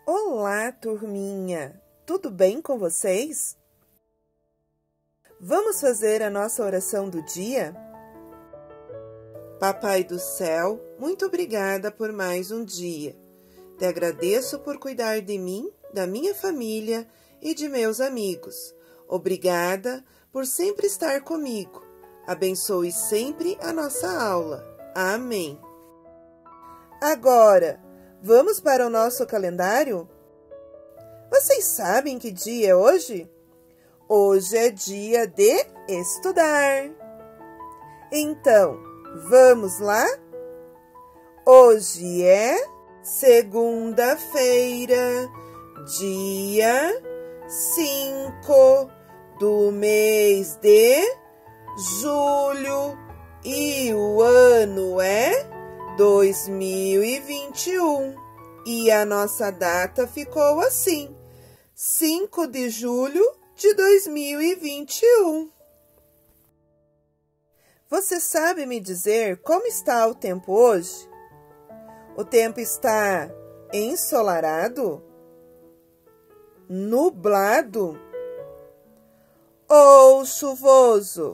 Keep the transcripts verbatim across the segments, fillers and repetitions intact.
Olá, turminha! Tudo bem com vocês? Vamos fazer a nossa oração do dia? Papai do céu, muito obrigada por mais um dia. Te agradeço por cuidar de mim, da minha família e de meus amigos. Obrigada por sempre estar comigo. Abençoe sempre a nossa aula. Amém. Agora, vamos para o nosso calendário? Vocês sabem que dia é hoje? Hoje é dia de estudar. Então, vamos lá? Hoje é segunda-feira, dia cinco do mês de julho e o ano é dois mil e vinte e um. E a nossa data ficou assim, cinco de julho de dois mil e vinte e um. Você sabe me dizer como está o tempo hoje? O tempo está ensolarado? Nublado? Ou chuvoso?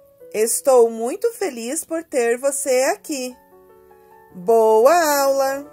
Estou muito feliz por ter você aqui. Boa aula!